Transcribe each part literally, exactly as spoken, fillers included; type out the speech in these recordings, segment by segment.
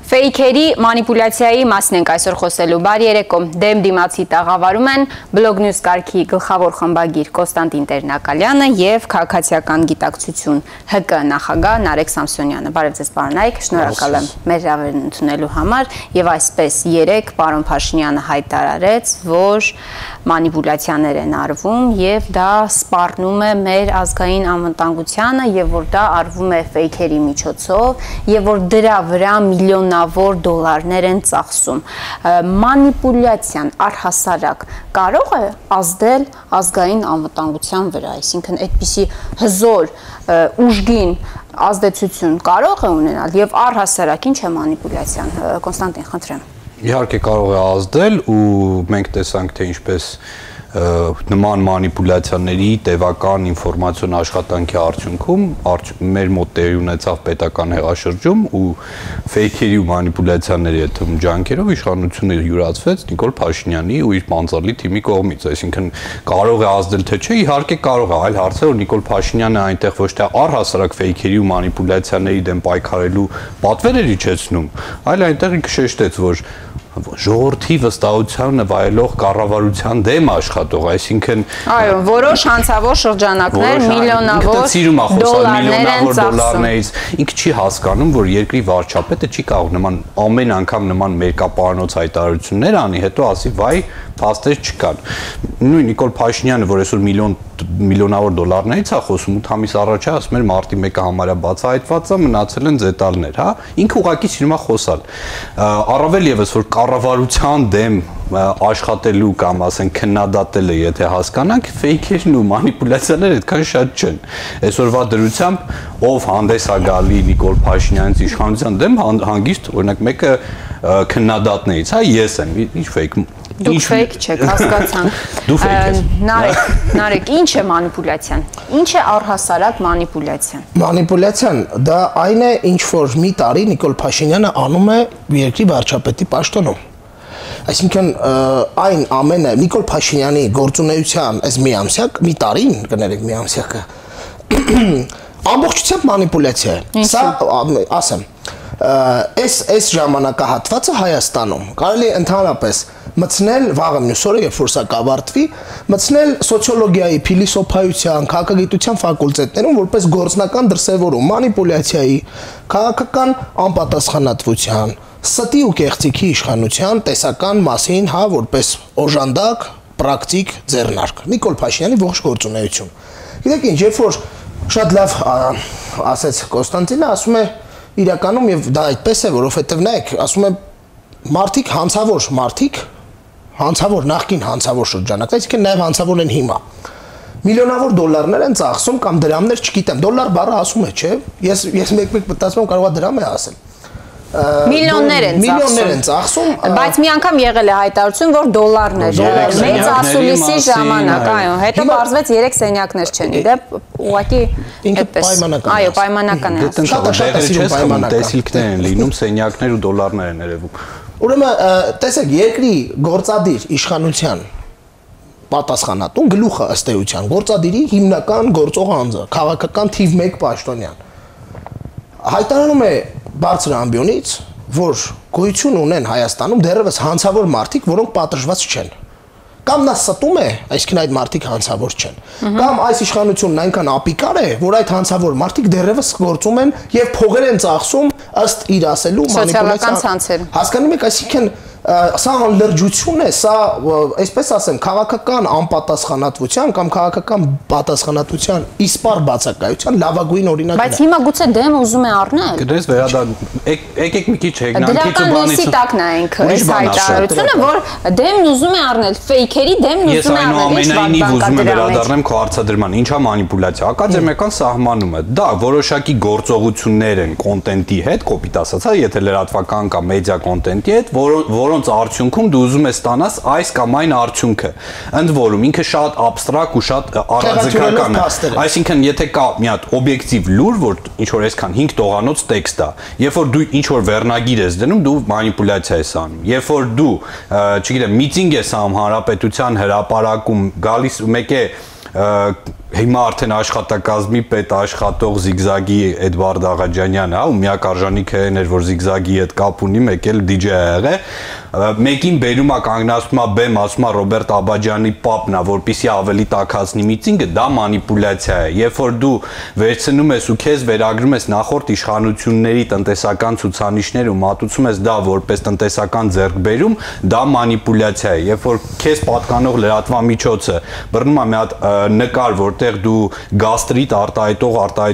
Ֆեյքերի մանիպուլյացիայի մասն ենք այսօր խոսելու։ Բարի երեկո, դեմ դիմացի տաղավարում են Blog News կարգի գլխավոր խմբագիր Կոստանտին Տեր-Նակալյանը և քաղաքացիական գիտակցություն Հ Կ նախագահ Նարեկ Սամսոնյանը։ Բարև ձեզ, պարոն Նարեկ, շնորհակալ եմ մեր հրավերն ընդունելու համար, եւ այսպես երեկ պարոն Փաշինյանը հայտարարեց, որ մանիպուլյացիաներ են արվում եւ դա սպառնում է մեր ազգային անվտանգությանը եւ որ դա արվում է ֆեյքերի միջոցով եւ որ դրա վրա միլիոնավոր դոլարներ են ծախսում։ Մանիպուլյացիան առհասարակ կարող է ազդել ազգային անվտանգության վրա, այսինքն այդպիսի հզոր ուժգին ազդեցություն կարող է ունենալ եւ առհասարակ ինչ է մանիպուլյացիան։ Կոնստանտին, խնդրեմ։ Իհարկե կարող է ազդել ու մենք տեսանք թե ինչպես նման մանիպուլյացիաների տևական ինֆորմացիոն աշխատանքի արդյունքում մեր մոտ տեղի ունեցավ պետական հեղաշրջում ու ֆեյքերի ու մանիպուլյացիաների հետ ջանքերով իշխանությունը յուրացվեց Նիկոլ Փաշինյանի ու իր պանծալի թիմի կողմից, այսինքն կարող է ազդել թե չէ, իհարկե կարող է, այլ հարց է որ Նիկոլ Փաշինյանը այնտեղ ոչ թե առհասարակ ֆեյքերի ու մանիպուլյացիաների դեմ պայքարելու պատվեր էր իջեցնում, այլ այնտեղ շեշտեց, որ ժողովրդի վստահությանը վայելող կառավարության դեմ աշխատող, այսինքն այո, որոշ հանցավոր շրջանակներ միլիոնավոր դոլարներից ինքը չի հասկանում, որ երկրի վարչապետը չի կարող նման ամեն անգամ նման մերկապարանոց հայտարարություններ անի, հետո ասի վայ, փաստեր չկան։ Նույն Նիկոլ Փաշինյանը, որ այսօր միլիոն միլիոնավոր դոլարներից է խոսում, ութ ամիս առաջ է ասում էր մարտի մեկը համարյա բացահայտված է, մնացել են ձետալներ, հա, ինքը ուղղակի սիրում է խոսալ։ Առավել եւս որ կառավարության դեմ աշխատելու կամ ասենք քննադատելը, եթե հասկանանք, ֆեյքերն ու մանիպուլյացիաները այդքան շատ չեն։ Այսօրվա դրությամբ ով հանդես է գալի Նիկոլ Փաշինյանից իշխանության դեմ, հանգիստ օրինակ մեկը քննադատներից, հա, ես եմ, ինչ ֆեյք Դուք ֆեյք չեք, հասկացանք։ Դու ֆեյք ես։ Նարեկ, Նարեկ, ինչ է մանիպուլյացիան։ Ինչ է առհասարակ մանիպուլյացիան։ Մանիպուլյացիան դա այն է, ինչ որ մի տարի Նիկոլ Փաշինյանը անում է երկրի վարչապետի պաշտոնում։ Այսինքն այն ամենը Նիկոլ Փաշինյանի գործունեության այս մի ամսյակ, մի տարին, կներեք մի ամսյակը, ամբողջությամբ մանիպուլյացիա է։ Սա ասեմ, այս այս ժամանակահատվածը Հայաստանում կարելի է ընդհանրապես մտցնել վաղը մյուս օրը, երբ որ սա կավարտվի, մտցնել սոցիոլոգիայի, փիլիսոփայության, քաղաքագիտության ֆակուլտետներում որպես գործնական դրսևորում մանիպուլյացիայի, քաղաքական անպատասխանատվության, ստի ու կեղծիքի իշխանության տեսական մասին, հա, որպես օժանդակ, պրակտիկ ձեռնարկ։ Նիկոլ Փաշինյանի ողջ գործունեություն։ Գիտեք ինչ, երբ որ շատ լավ ասեց Կոստանտինը, ասում է իրականում եւ դա այդպես է, որովհետեւ նայեք, ասում է մարդիկ հանցավոր մարդիկ հանցավոր նախկին հանցավոր շրջանակ, այսինքն նաև հանցավոր են հիմա։ Միլիոնավոր դոլարներ են ծախսում կամ դրամներ, չգիտեմ, դոլար բառը ասում է, չէ՞։ Ես ես մեկ-մեկ մտածում եմ կարող է դրամ է ասել։ Միլիոններ են ծախսում։ Միլիոններ են ծախսում, բայց մի անգամ եղել է հայտարարություն, որ դոլարներ մեծ ասուլիսի ժամանակ, այո, հետո բարձվեց երեք սենյակներ չեն, իդեպ ուղղակի այդպես։ Այո, պայմանական է։ Շատ շատ սիրում պայմանական տեսիլքներ են լինում, սենյակներ ու դոլարներ են երևում։ Ուրեմն, տեսեք, երկրի գործադիր իշխանության պատասխանատուն գլուխը ըստ էության, գործադիրի հիմնական գործող անձը, քաղաքական թիվ մեկ պաշտոնյան, հայտարարում է բարձր ամբիոնից, որ գոյություն ունեն Հայաստանում դեռևս հանցավոր մարդիկ, որոնք պատժված չեն։ Կամ նա ստում է, այսինքն այդ մարդիկ հանցավոր չեն։ Կամ այս իշխանությունն այնքան ապիկար է, որ այդ հանցավոր մարդիկ դեռևս գործում են եւ փողեր են ծախսում ըստ իր ասելու մանիպուլյացիա։ Հասկանում եք, այսինքն սա անլրջություն է, սա, այսպես ասեմ, քաղաքական անպատասխանատվության կամ քաղաքական պատասխանատվության իսպառ բացակայության լավագույն օրինակն է։ Բայց հիմա գուցե դեմ ուզում է առնել։ Դրես վերադառ, եկեք մի քիչ հեգնանքից ու բանից։ Դրական լույսի տակ նայենք այս հայտարարությունը, որ դեմն ուզում է առնել, ֆեյքերի դեմն ուզում է առնել։ Ես այնուամենայնիվ ուզում եմ վերադառնամ քո հարցադրման, ինչա մանիպուլյացիա, ակադեմիական սահմանումը։ Դա որոշակի գործողություններ են կոնտենտի հետ, կոպիտ ասած, եթե լրատվական կամ մեդիա կոնտենտի հետ, որոնց արդյունքում դու ուզում ես ստանաս այս կամ այն արդյունքը։ Ընդ որում ինքը շատ աբստրակտ ու շատ առանձնական է։ Այսինքն եթե կա մի հատ օբյեկտիվ լուր, որ ինչ որ այսքան հինգ տողանոց տեքստ է, երբ որ դու ինչ որ վերնագիր ես դնում, դու մանիպուլյացիա ես անում։ Երբ որ դու, չգիտեմ, միտինգ ես անում հանրապետության հրապարակում, գալիս մեկ է հիմա արդեն աշխատակազմի պետ աշխատող Զիգզագի Էդվարդ Աղաջանյանը, հա, ու միակ արժանիքը այն էր, որ Զիգզագի հետ կապ ունի, մեկ էլ դի ջեյ ա եղել, մեկին բերում է կանգնացնում է բեմ, ասում է Ռոբերտ Աբաջյանի պապն է, որպեսզի ավելի տաքացնի միտինգը, դա մանիպուլյացիա է։ Երբ որ դու վերցնում ես ու քեզ վերագրում ես նախորդ իշխանությունների տնտեսական ցուցանիշները ու մատուցում ես դա որպես տնտեսական ձեռքբերում, դա մանիպուլյացիա է։ Երբ որ քեզ պատկանող լրատվամիջոցը բռնում է մի հատ նկար, որտեղ դու գաստրիտ արտահայտող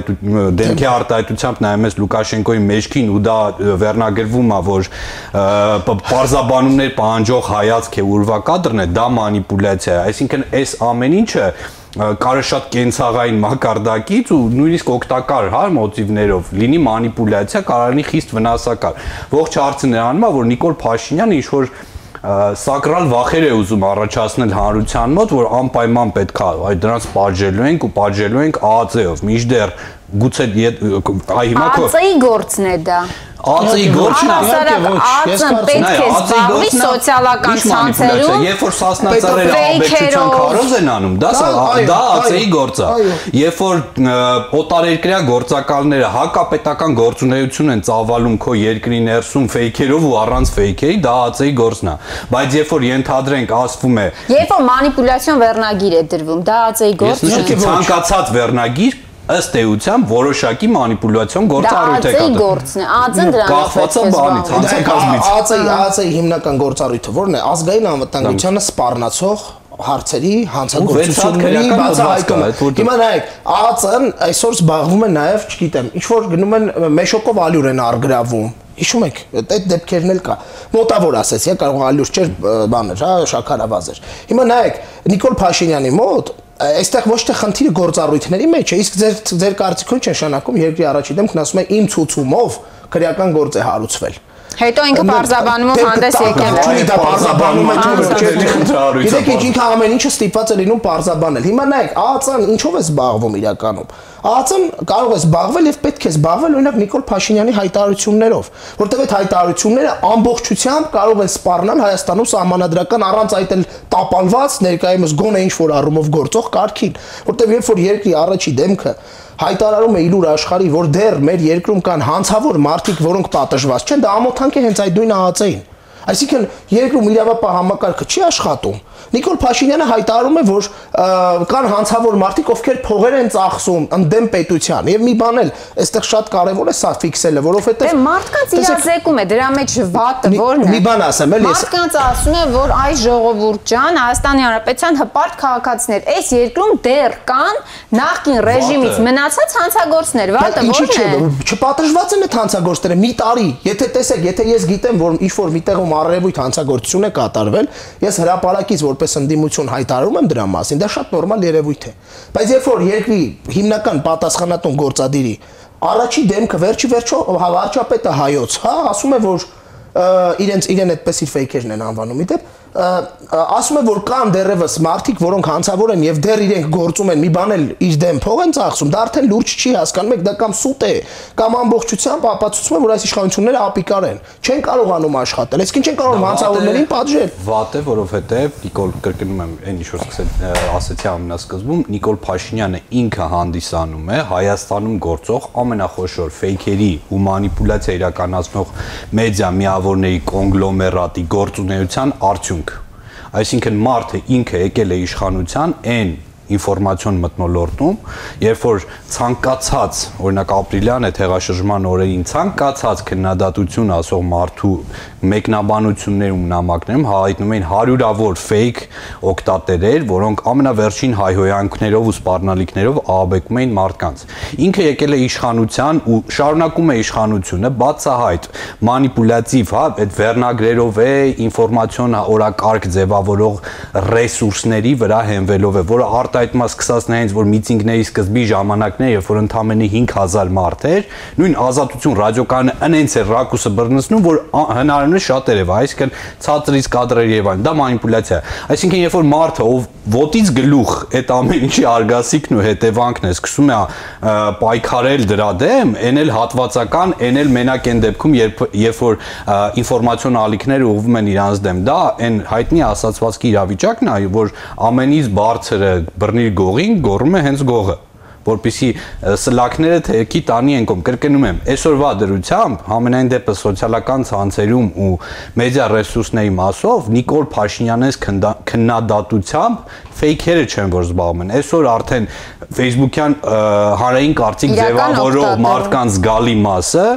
դեմքի արտահայտությամբ նայում ես Լուկաշենկոյի մեջքին ու դա վերնագրվում է, որ պարզաբանումներ պահանջող հայացք է ուրվակադրն է, դա մանիպուլյացիա է, այսինքն այս ամեն ինչը կարը շատ կենցաղային մակարդակից ու նույնիսկ օգտակար, հա, մոտիվներով լինի մանիպուլյացիա, կարող լինի խիստ վնասակար։ Ողջ հարցը նրանում է, որ Նիկոլ Փաշինյանը ինչ որ սակրալ վախեր է ուզում առաջացնել հանրության մոտ, որ անպայման պետք է այդ դրանց պատժելու ենք ու պատժելու ենք ԱԱԾ-ով, մինչդեռ գուցե հիմա ԱԱԾ-ի գործն է դա։ ԱԱԾ-ի գործն է, ԱԱԾ-ն պետք է զբաղվի սոցիալական ցանցերում, երբ որ սասնածռերը աբեկչության քարոզ են անում, դա դա ԱԱԾ-ի գործ է։ Երբ որ օտարերկրյա գործակալները հակապետական գործունեություն են ծավալում քո երկրի ներսում ֆեյքերով ու առանց ֆեյքերի, դա ԱԱԾ-ի գործն է։ Բայց երբ որ ենթադրենք ասվում է, երբ որ մանիպուլյացիոն վերնագիր է դրվում, դա ԱԱԾ-ի գործն է։ Ես ցանկացած վերնագիր ըստ էության որոշակի մանիպուլյացիոն գործառույթ է կատարում։ Դա ԱԱԾ-ի գործն է, ԱԱԾ-ն դրանով կախված է բանից, հանցակազմից։ ԱԱԾ-ի ԱԱԾ-ի հիմնական գործառույթը ո՞րն է։ Ազգային անվտանգությանը սպառնացող հարցերի հանցագործությունների բացահայտումը։ Հիմա նայեք, ԱԱԾ-ն այսօր զբաղվում է նաև, չգիտեմ, ինչ որ գնում են մեշոկով ալյուր են արգրավում։ Հիշում եք, այդ դեպքերն էլ կա։ Մոտավոր ասեցի, կարող ալյուր չէր, բան էր, հա, շաքարավազ էր։ Հիմա նայեք, Նիկոլ Փաշինյանի մոտ այստեղ ոչ թե խնդիրը գործառույթների մեջ է, իսկ ձեր ձեր կարծիքով չէ նշանակում երկրի առաջի դեմքն ասում է իմ ցուցումով քրեական գործ է հարուցվել։ Հետո ինքը բարձաբանումով հանդես եկել է։ Չէ, դա բարձաբանում է թե գիտեք ինքը ամեն ինչը ստիպված է լինում բարձաբանել։ Հիմա նայեք, ԱԱԾ-ն ինչով է զբաղվում իրականում։ ԱԱԾ-ն կարող է զբաղվել եւ պետք է զբաղվել օրինակ Նիկոլ Փաշինյանի հայտարարություններով, որտեղ այդ հայտարարությունները ամբողջությամբ կարող են սպառնալ Հայաստանում սահմանադրական առանց այդ էլ տապալված ներկայումս գոնե ինչ որ առումով գործող կարգին, որտեղ երբ որ երկրի առաջի դեմքը հայտարարում է իլուր աշխարհի, որ դեռ մեր երկրում կան հանցավոր մարդիկ, որոնք պատժված չեն, դա ամոթանք է հենց այդ նույն ԱԱԾ-ին։ Այսինքն երկրում իրավապահ համակարգը չի աշխատում։ Նիկոլ Փաշինյանը հայտարարում է, որ կան հանցավոր մարդիկ, ովքեր փողեր են ծախսում ընդդեմ պետության, եւ մի բան էլ, այստեղ շատ կարեւոր է սա ֆիքսելը, որովհետեւ դե մարդկանց իրազեկում է, դրա մեջ վատը ո՞րն է։ Մի բան ասեմ, էլի մարդկանց ասում է, որ այ ժողովուրդ ջան, Հայաստանի Հանրապետության հպարտ քաղաքացիներ, այս երկրում դեռ կան նախկին ռեժիմից մնացած հանցագործներ, վատը ո՞րն է։ Չպատժված են այդ հանցագործները մի տարի, եթե տեսեք, եթե ես գիտեմ, որ ինչ որ միտեղում առերևույթ հանցագործություն է կատարվել, ես հրապարակից որպես ընդդիմություն հայտարարում եմ դրա մասին, դա շատ նորմալ երևույթ է։ Բայց երբ որ երկրի հիմնական պատասխանատուն գործադիրի առաջի դեմքը վերջի վերջո վարչապետը հայոց, հա, ասում է, որ իրենց իրեն այդպես իր ֆեյքերն են անվանում, իդեպ ասում է, որ կան դեռևս մարդիկ, որոնք հանցավոր են եւ դեռ իրենք գործում են, մի բան էլ իր դեմ փող են ծախսում, դա արդեն լուրջ չի, հասկանում եք, դա կամ սուտ է, կամ ամբողջությամբ ապացուցում է, որ այս իշխանությունները ապիկար են, չեն կարողանում աշխատել, այսինքն չեն կարող հանցավորներին պատժել։ Վատ է, որովհետեւ Նիկոլ կրկնում եմ, այն ինչ որ սկսել ասեցի ամենասկզբում, Նիկոլ Փաշինյանը ինքը հանդիսանում է Հայաստանում գործող ամենախոշոր ֆեյքերի ու մանիպուլյացիա իրականացնող մեդիա միավորների կոնգլոմերատի գործունեության արդյունք։ Այսինքն մարդը ինքը եկել է իշխանության այն ինֆորմացիոն մթնոլորտում, երբ որ ցանկացած, օրինակ ապրիլյան է թեղաշրջման օրերին ցանկացած քննադատություն ասող մարդու մեկնաբանություններում նամակներում հայտնում էին հարյուրավոր ֆեյք օկտատերեր, որոնք ամենավերջին հայհոյանքներով ու սպառնալիքներով ահաբեկում էին մարդկանց։ Ինքը եկել է իշխանության ու շարունակում է իշխանությունը բացահայտ մանիպուլյատիվ, հա, այդ վերնագրերով է ինֆորմացիոն օրակարգ ձևավորող ռեսուրսների վրա հենվելով է, որը արտահայտում է սկսած նրանից, որ միտինգների սկզբի ժամանակներ, երբ որ ընդամենը հինգ հազար մարդ էր, նույն Ազատություն ռադիոկայանը ընենց էր ռակուսը բռնցնում, որ հնարավոր է շատ երևա, այսինքն ցածրից կադրեր եւ այլն, դա մանիպուլյացիա է։ Այսինքն երբ որ մարդը ով ոտից գլուխ այդ ամեն ինչի արգասիքն ու հետևանքն է սկսում է պայքարել դրա դեմ, այն էլ հատվածական, այն էլ մենակ այն դեպքում, երբ երբ որ ինֆորմացիոն ալիքները ուղղվում են իրանց դեմ, դա այն հայտնի ասացվածքի իրավիճակն է, որ ամենից բարձրը բռնի գողին գոռում է հենց գողը, որպեսզի սլակները թեքի տանի են կողմ, կրկնում եմ, այսօրվա դրությամբ համենայն դեպս սոցիալական ցանցերում ու մեդիա ռեսուրսների մասով Նիկոլ Փաշինյանից քննադատությամբ ֆեյքերը չեն որ զբաղվում են։ Այսօր արդեն Facebook-յան հանրային կարծիք ձևավորող մարդկանց զգալի մասը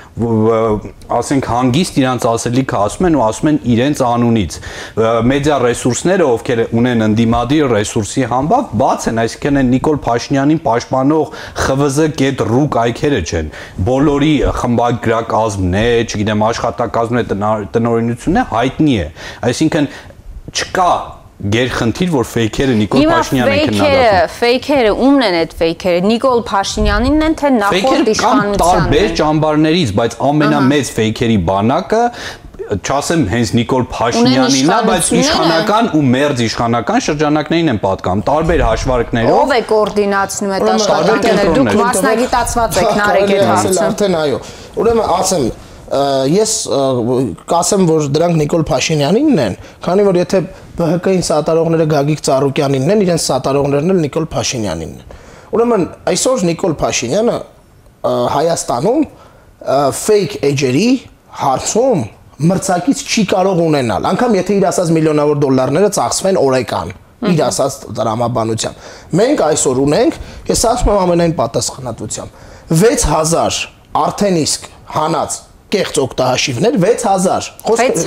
ասենք հանգիստ իրանց ասելիքը ասում են ու ասում են իրենց անունից մեդիա ռեսուրսները ովքեր ունեն ընդդիմադիր ռեսուրսի համբավ բաց են, այսինքն են Նիկոլ Փաշինյանին պաշտպանող խվզ.ru կայքերը չեն, բոլորի խմբագրակազմն է, չգիտեմ աշխատակազմն է, տնօրինությունն է հայտնի է, այսինքն չկա գերխնդիր, որ ֆեյքերը Նիկոլ Փաշինյանն են քննադատում։ Ֆեյքերը ումն են այդ ֆեյքերը, Նիկոլ Փաշինյանինն են թե նախորդ իշխանությանն են։ Տարբեր ճամբարներից, բայց ամենամեծ ֆեյքերի բանակը չասեմ հենց Նիկոլ Փաշինյանին է, բայց իշխանական ու մերձ իշխանական շրջանակներին են պատկանում, տարբեր հաշվարկներով։ Ով է կոորդինացնում այդ աշխատանքները, դուք մասնագիտացված եք, Նարեկ այդ հարցը։ Արդեն այո։ Ուրեմն ասեմ ես կասեմ, որ դրանք Նիկոլ Փաշինյանինն են, քանի որ եթե Բ Հ Կ-ին սատարողները Գագիկ Ծառուկյանինն են, իրենց սատարողներն էլ Նիկոլ Փաշինյանինն են։ Ուրեմն այսօր Նիկոլ Փաշինյանը Հայաստանում fake էջերի հարցում մրցակից չի կարող ունենալ, անգամ եթե իր ասած միլիոնավոր դոլարները ծախսվեն օրական, իր ասած տրամաբանությամբ։ Մենք այսօր ունենք, ես ասում եմ ամենայն պատասխանատվությամբ, վեց հազար արդեն իսկ հանած կեղծ օգտահաշիվներ վեց հազար վեց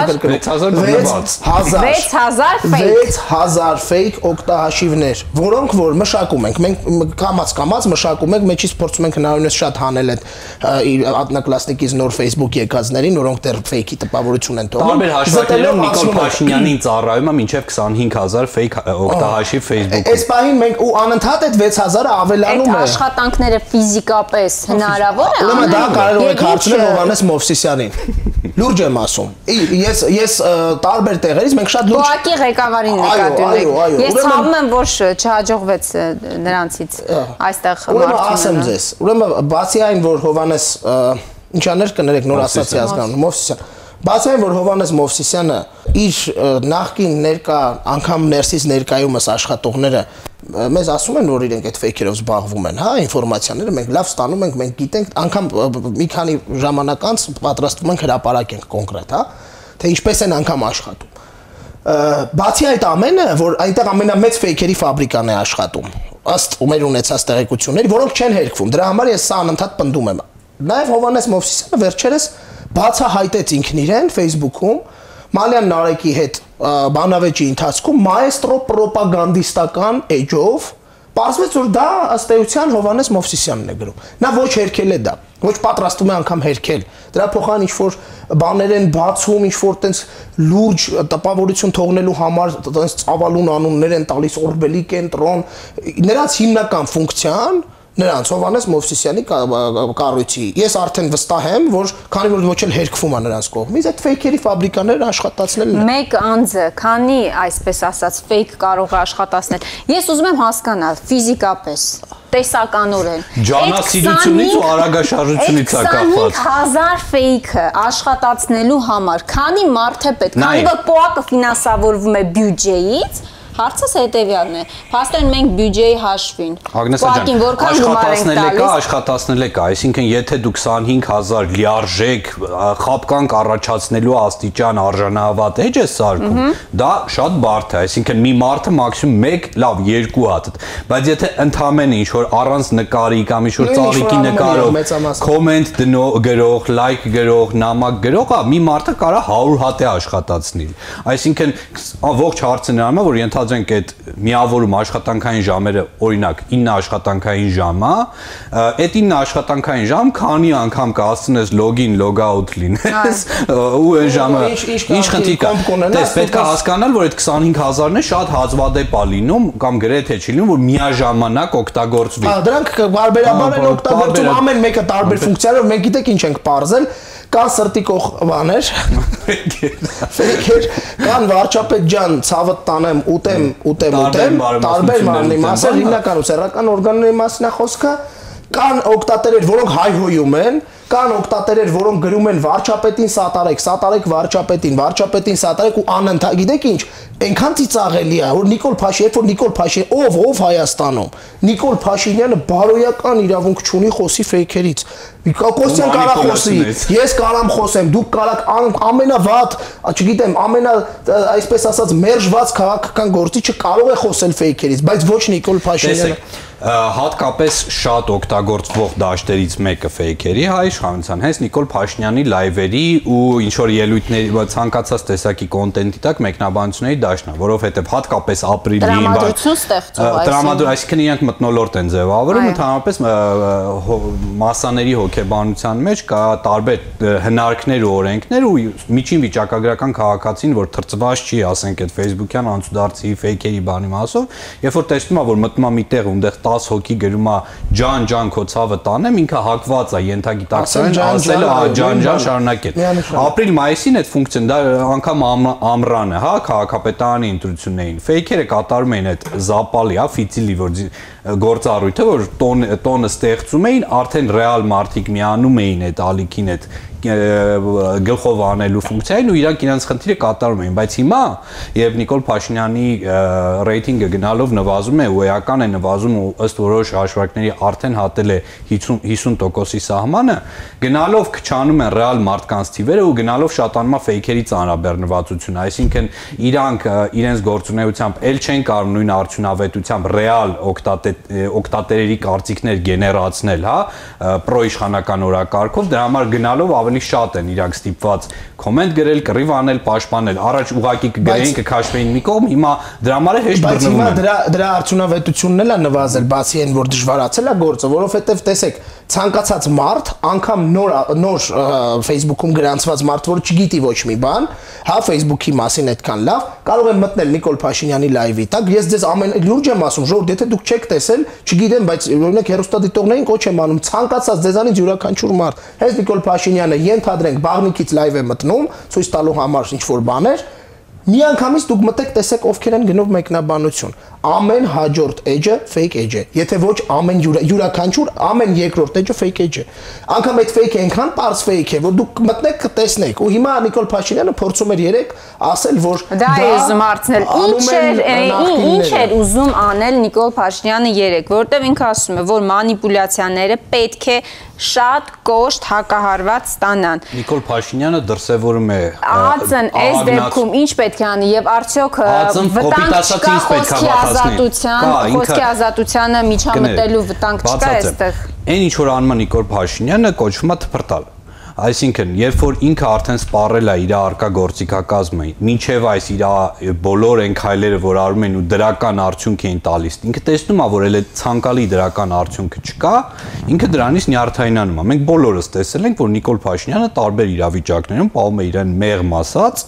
հազար fake օգտահաշիվներ, որոնք որ մշակում ենք, մենք կամած կամած մշակում ենք, մեջից փորձում ենք հնարավորինս շատ հանել այդ ատնակլասնիկից նոր Facebook եկածներին, որոնք դեռ fake-ի տպավորություն են թողնում։ Տարբեր հաշվարկներով Նիկոլ Փաշինյանին ծառայում է մինչև քսանհինգ հազար fake օգտահաշիվ Facebook-ում։ Այս պահին մենք ու անընդհատ այդ վեց հազարը ավելանում է։ Այդ աշխատանքները ֆիզիկապես հնարավոր է։ Ուրեմն դա կարող եք հարցնել Հովհաննես Մովսիսյանին։ Լուրջ եմ ասում։ Ես ես տարբեր տեղերից մենք շատ լուրջ Բոակի ղեկավարին նկատի ունենք։ Ես ցավում եմ, որ չհաջողվեց նրանցից այստեղ մարդու։ Ասեմ ձեզ, ուրեմն բացի այն, որ Հովհաննես ինչաներ կներեք նոր ասացի ազգանուն Մովսիսյան, բացի այն, որ Հովհաննես Մովսիսյանը իր նախկին ներկա անգամ ներսից ներկայումս աշխատողները մեզ ասում են, որ իրենք այդ ֆեյքերով զբաղվում են, հա, ինֆորմացիաները մենք լավ ստանում ենք, մենք գիտենք, անգամ մի քանի ժամանակ անց պատրաստվում ենք հրապարակենք կոնկրետ, հա, թե ինչպես են անգամ աշխատում։ Բացի այդ ամենը, որ այնտեղ ամենամեծ ֆեյքերի ֆաբրիկան է աշխատում, ըստ մեր ունեցած տեղեկությունների, որոնք չեն հերքվում։ Դրա համար ես սա անընդհատ պնդում եմ։ Նաև Հովհաննես Մովսիսյանը վերջերս բացահայտեց ինքն իրեն Facebook-ում Մալյան Նարեկի հետ բանավեճի ընթացքում մայստրո պրոպագանդիստական էջով պարզվեց, որ դա ըստ էության Հովհաննես Մովսիսյանն է գրում։ Նա ոչ հերքել է դա, ոչ պատրաստվում է անգամ հերքել։ Դրա փոխարեն ինչ-որ բաներ են բացում, ինչ-որ տենց լուրջ տպավորություն թողնելու համար տենց ծավալուն անուններ են տալիս Օրբելի կենտրոն, նրանց հիմնական ֆունկցիան նրանց Հովհաննես Մովսիսյանի կառույցի։ Ես արդեն վստահ եմ, որ քանի որ ոչ էլ հերքվում է նրանց կողմից, այդ ֆեյքերի ֆաբրիկաները աշխատացնելն է։ Մեկ անձը, քանի այսպես ասած ֆեյք կարող է աշխատացնել։ Ես ուզում եմ հասկանալ ֆիզիկապես, տեսականորեն։ Ջանասիրությունից ու արագաշարժությունից է կապված։ քսանհինգ հազար ֆեյքը աշխատացնելու համար քանի մարդ է պետք, քանի որ պոակը ֆինանսավորվում է բյուջեից։ Հարցս հետևյալն է։ Փաստորեն մենք բյուջեի հաշվին։ Ագնեսա ջան, աշխատացնել եկա, աշխատացնել եկա, այսինքն եթե դու քսանհինգ հազար լիարժեք խապկանք առաջացնելու աստիճան արժանահավատ էջ է սարքում, դա շատ բարդ է, այսինքն մի մարդը մաքսիմում մեկ, լավ, երկու հատ, բայց եթե ընդամենը ինչ որ առանց նկարի կամ ինչ որ ծաղիկի նկարով, կոմենտ գրող, լայք գրող, նամակ գրող, մի մարդը կարա հարյուր հատ է աշխատացնել։ Այսինքն ողջ հարցը նրան է, որ ենթադրենք այդ միավորում աշխատանքային ժամերը, օրինակ ինը աշխատանքային ժամ է, այդ ինը աշխատանքային ժամ քանի անգամ կհասցնես login, logout լինես, ու այն ժամը ինչ խնդիր կա։ Տես պետք է հասկանալ, որ այդ քսանհինգ հազարն է շատ հազվադեպ է լինում կամ գրեթե չի լինում, որ միաժամանակ օգտագործվի։ Հա, դրանք բարբերաբար են օգտագործում ամեն մեկը տարբեր ֆունկցիաներով, մենք գիտեք ինչ ենք պարզել, կան սրտի կող բաներ, ֆեյքեր, կան վարչապետ ջան, ցավը տանեմ, ուտեմ, ուտեմ, ուտեմ, տարբեր մարմնի մասեր, հիմնականում սեռական օրգանների մասին է խոսքը, կան օգտատերեր, որոնք հայհոյում են, կան օգտատերեր, որոնք գրում են վարչապետին սատարեք, սատարեք վարչապետին, վարչապետին սատարեք ու անընդհատ, գիտեք ինչ, այնքան ծիծաղելի է, որ Նիկոլ Փաշինյանը, երբ որ Նիկոլ Փաշինյանը, ով ով Հայաստանում, Նիկոլ Փաշինյանը բարոյական իրավունք չունի խոսի ֆեյքերից։ Կոստյան կարա խոսի, ես կարամ խոսեմ, դուք կարաք ամենավատ, չգիտեմ, ամենա, այսպես ասած, մերժված քաղաքական գործիչը կարող է խոսել ֆեյքերից, բայց ոչ Նիկոլ Փաշինյանը։ Հատկապես շատ օգտագործվող դաշտերից մեկը ֆեյքերի հայ իշխանության, հենց Նիկոլ Փաշինյանի լայվերի ու ինչ որ ելույթների ցանկացած տեսակի կոնտենտի տակ մեկնաբանությունների դաշտն է, որովհետև հատկապես ապրիլին տրամադրություն ստեղծող, տրամադրություն, այսինքն իրենք մթնոլորտ են ձևավորում, ընդհանրապես մասաների հոգեբանության մեջ կա տարբեր հնարքներ ու օրենքներ ու միջին վիճակագրական քաղաքացին, որ թրծված չի, ասենք այդ Facebook-յան անցուդարձի ֆեյքերի բանի մասով, երբ որ տեսնում է, որ մտնում է մի տեղ ունդեղ տասը հոգի գրում է ջան ջան քո ցավը տանեմ, ինքը հակված է ենթագիտակցորեն ասել է ջան ջան շարունակել։ Ապրիլ-մայիսին այդ ֆունկցիան դա անգամ ամռան է, հա, քաղաքապետարանի ընտրություններին։ Ֆեյքերը կատարում էին այդ զապալի, հա, ֆիցիլի, որ գործառույթը, որ տոնը ստեղծում էին, արդեն ռեալ մարդիկ միանում էին այդ ալիքին, այդ գլխով անելու ֆունկցիային ու իրանք իրենց խնդիրը կատարում էին, բայց հիմա երբ Նիկոլ Փաշինյանի ռեյտինգը գնալով նվազում է ու էական է նվազում ու ըստ որոշ հաշվարկների արդեն հատել է հիսուն տոկոսի սահմանը, գնալով քչանում են ռեալ մարդկանց թիվերը ու գնալով շատանում է ֆեյքերի ծանրաբեռնվածությունը, այսինքն իրանք իրենց գործունեությամբ ել չեն կարող նույն արդյունավետությամբ ռեալ օգտատերերի կարծիքներ գեներացնել, հա, պրոիշխանական օրակարգով, դրա համար գնալով ավելի շատ են իրանք ստիպված կոմենտ գրել, կռիվ անել, պաշտպանել։ Առաջ ուղակի կգրեին, կքաշվեին մի կողմ, հիմա դրա համար է հեշտ բռնվում են։ Բայց հիմա դրա դրա արդյունավետությունն էլ է նվազել, բացի այն, որ դժվարացել է գործը, որովհետև տեսեք, ցանկացած մարդ, անգամ նոր նոր Facebook-ում գրանցված մարդ, որ չգիտի ոչ մի բան, հա, Facebook-ի մասին այդքան լավ, կարող է մտնել Նիկոլ Փաշինյանի լայվի տակ։ Ես ձեզ ամեն լուրջ եմ ասում, ժողովուրդ, եթե դուք չեք տեսել, չգիտեմ, բայց օրինակ հեռուստադիտողներին կոչ եմ անում, ցանկացած ձեզանից յուրաքանչյուր մարդ, հենց Նիկոլ Փաշինյանը ենթադրենք բաղնիքից լայվ է մտնում, ցույց տալու համար ինչ որ բաներ, միանգամից դուք մտեք տեսեք ովքեր են գնով մեկնաբանություն։ Ամեն հաջորդ էջը fake edge է։ Եթե ոչ ամեն յուրաքանչյուր ամեն երկրորդ էջը fake edge է։ Անկամ այդ fake-ը այնքան པարզ fake է, որ դուք մտնեք կտեսնեք։ Ու հիմա Նիկոլ Փաշինյանը փորձում էր երեք ասել, որ դա է ուզում հարցնել, ինչ էր ինչ էր ուզում անել Նիկոլ Փաշինյանը երեք, որտեղ ինքը ասում է, որ մանիպուլյացիաները պետք է շատ կոշտ հակահարված ստանան։ Նիկոլ Փաշինյանը դրսևորում է ԱԾ-ն այս դեպքում ինչ պետք է անի եւ արդյոք վտանգ չկա խոսքի ազատության, խոսքի ազատությանը միջամտելու վտանգ չկա այստեղ։ Այն ինչ որ անում է Նիկոլ Փաշինյանը կոչվում է թփրտալ։ Այսինքն, երբ որ ինքը արդեն սպառել է իր արկա գործիքակազմը, մինչև այս իր բոլոր այն քայլերը, որ արում են ու դրական արդյունք են տալիս, ինքը տեսնում է, որ էլ այդ ցանկալի դրական արդյունքը չկա, ինքը դրանից նյարդայնանում է։ Մենք բոլորս տեսել ենք, որ Նիկոլ Փաշինյանը տարբեր իրավիճակներում պահում է իրեն մեղմ ասած,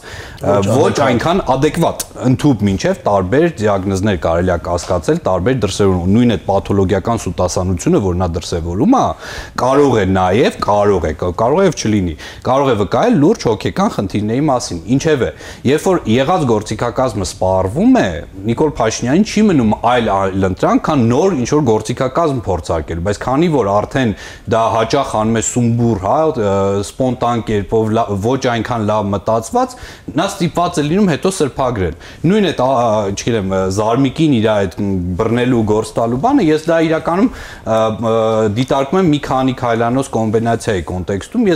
ոչ այնքան adekvat, ընդհուպ մինչև տարբեր դիագնոզներ կարելի է կասկածել, տարբեր դրսևորում, նույն այդ պաթոլոգիական սուտասանությունը, որ նա դրսևորում է, կարող է նաև, կարող է, կարող է չլինի, կարող է վկայել լուրջ հոգեկան խնդիրների մասին։ Ինչևէ, երբ որ եղած գործիքակազմը սպառվում է, Նիկոլ Փաշինյանին չի մնում այլ այլընտրանք, քան նոր ինչ որ գործիքակազմ փորձարկել, բայց քանի որ արդեն դա հաճախ անում է սումբուր, հա, սպոնտան կերպով, ոչ այնքան լավ մտածված, նա ստիպված է լինում հետո սրբագրել։ Նույն այդ, չգիտեմ, Զարմիկին իր այդ բռնելու գործ տալու բանը, ես դա իրականում դիտարկում եմ մի քանի քայլանոց կոմբինացիայի կոնտեքստում, ես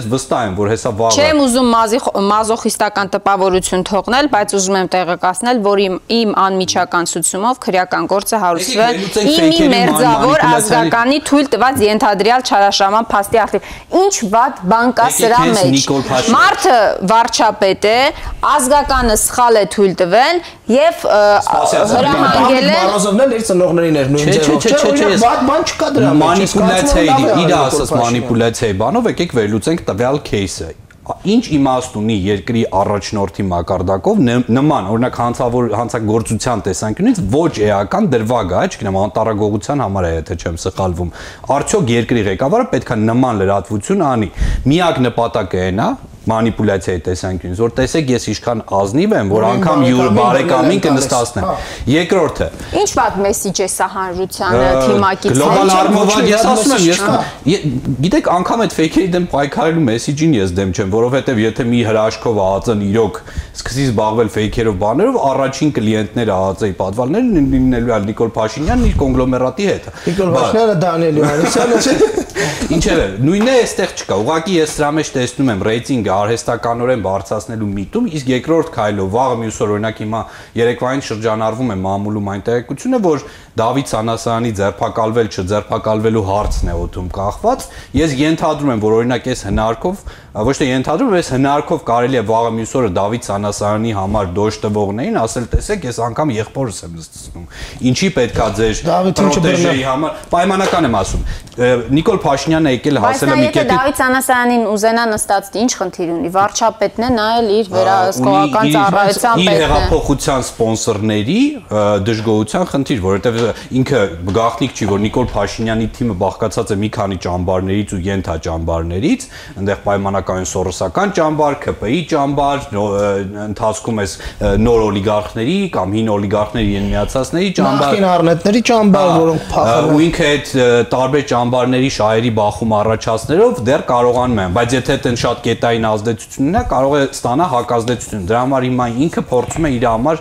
վստահ եմ, որ հեսա վաղը։ Չեմ ուզում մազոխիստական տպավորություն թողնել, բայց ուզում եմ տեղեկացնել, որ իմ իմ անմիջական ցուցումով քրեական գործը հարուցվել իմի մերձավոր ազգականի թույլ տված ենթադրյալ չարաշահման փաստի արդիվ։ Ինչ վատ բան կա սրա մեջ։ Մարդը վարչապետ է, ազգականը սխալ է թույլ տվել եւ հրահանգել է Մարոզովն էլ իր ծնողներին էր նույն ձևով։ Չէ, վատ բան չկա դրա մեջ։ Մանիպուլյացիայի, իր ասած մանիպուլյացիայի բանով եկեք վերլուծենք տվյալ кейսը։ Ինչ իմաստ ունի երկրի առաջնորդի մակարդակով նման, օրինակ հանցավոր հանցագործության տեսանկյունից ոչ էական դրվագ է, չգիտեմ, անտարագողության համար է, եթե չեմ սխալվում։ Արդյոք երկրի ղեկավարը պետք է նման լրատվություն անի։ Միակ նպատակը այն է, մանիպուլյացիայի տեսանկյունից, որ տեսեք ես ինչքան ազնիվ եմ, որ անգամ յուր բարեկամին կնստացնեմ։ Երկրորդը։ Ինչ վատ մեսիջ է սա հանրությանը թիմակից։ Գլոբալ առումով ես ասում եմ, ես գիտեք, անգամ այդ ֆեյքերի դեմ պայքարելու մեսիջին ես դեմ չեմ, որովհետև եթե մի հրաշքով ԱԱԾ-ն իրոք սկսի զբաղվել ֆեյքերով բաներով, առաջին կլիենտները ԱԱԾ-ի պատվալները լինելու է Նիկոլ Փաշինյանն իր կոնգլոմերատի հետ։ Նիկոլ Փաշինյանը Դանիել Յովհաննիսյանը չէ։ Ինչևէ, նույնն է այստեղ չկա։ Ուղղակի ես սրա մեջ տեսնում եմ ռեյտինգը արհեստականորեն բարձրացնելու միտում, իսկ երկրորդ քայլով վաղը մյուս օր օրինակ հիմա երեկվային շրջանառվում է մամուլում այն տեղեկությունը, որ Դավիթ Սանասարյանի ձերբակալվել չձերբակալվելու հարցն է օդում կախված։ Ես ենթադրում եմ, որ օրինակ այս հնարքով, ոչ թե ենթադրում, այս հնարքով կարելի է վաղը մյուս օրը Դավիթ Սանասարյանի համար դոժ տվողներին ասել, տեսեք, ես անգամ եղբորս եմ նստում։ Ինչի պետքա ձեր պրոտեժեի համար, պայմանական եմ ասում։ Նիկոլ Փաշինյանը եկել հասել է մի կետի։ Բայց եթե Դավիթ Սանասարյանին ուզենա նստած, ինչ խնդիր ունի։ Վարչապետն է, նա էլ իր վերահսկողական ծառայության պետն է։ Իր հեղափոխության սպոնսորների դժգոհության խնդիր, որովհետև ինքը գաղտնիք չի, որ Նիկոլ Փաշինյանի թիմը բաղկացած է մի քանի ճամբարներից ու ենթաճամբարներից, այնտեղ պայմանական սորոսական ճամբար, ՔՊԻ ճամբար, ընթացքում էս նոր օլիգարխների կամ հին օլիգարխների միացածների ճամբար, նախկին առնետների ճամբար, որոնք փախել ու ինքը այդ տարբեր ճամբարների շահերի բախում առաջացնելով դեռ կարողանում են, բայց եթե այդեն շատ կետային ազդեցություն ունենա, կարող է ստանա հակազդեցություն։ Դրա համար հիմա ինքը փորձում է իր համար